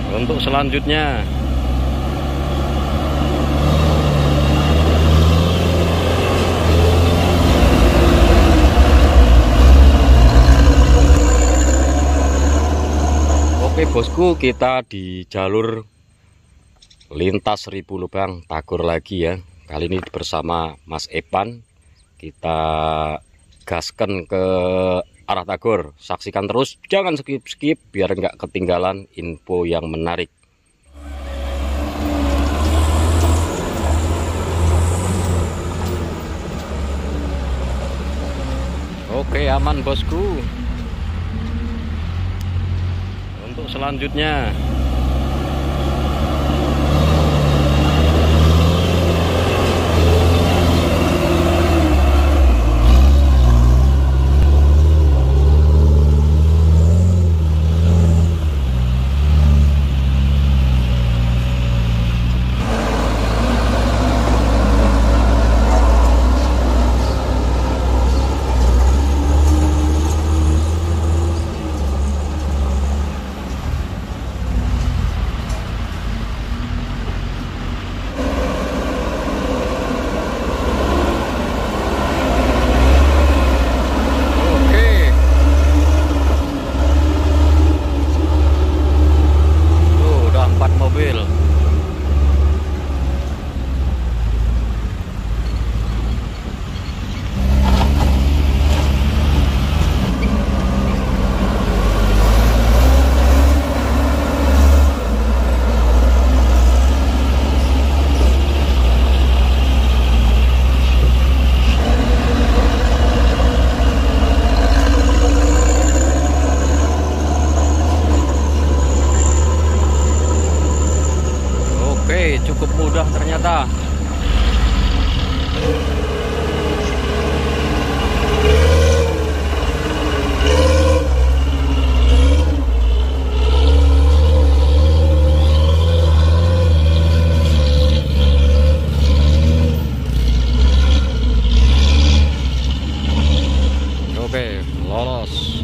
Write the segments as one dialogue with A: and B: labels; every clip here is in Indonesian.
A: Untuk selanjutnya oke bosku, kita di jalur lintas Seribu Lubang Tagor lagi ya. Kali ini bersama Mas Epan, kita gaskan ke arah Tagor. Saksikan terus, jangan skip biar nggak ketinggalan info yang menarik. Oke, aman bosku. Untuk selanjutnya mobil. Cukup mudah ternyata. Oke, lolos.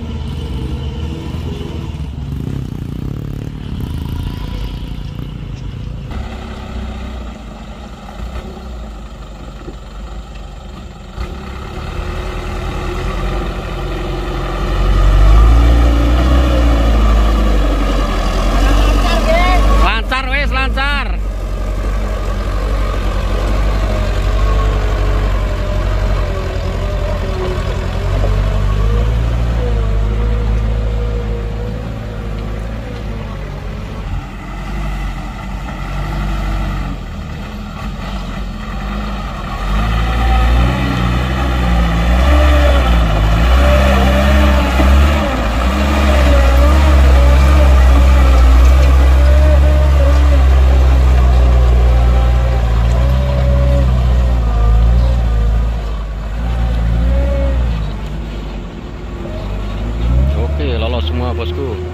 A: Lancar. Lolos semua bosku.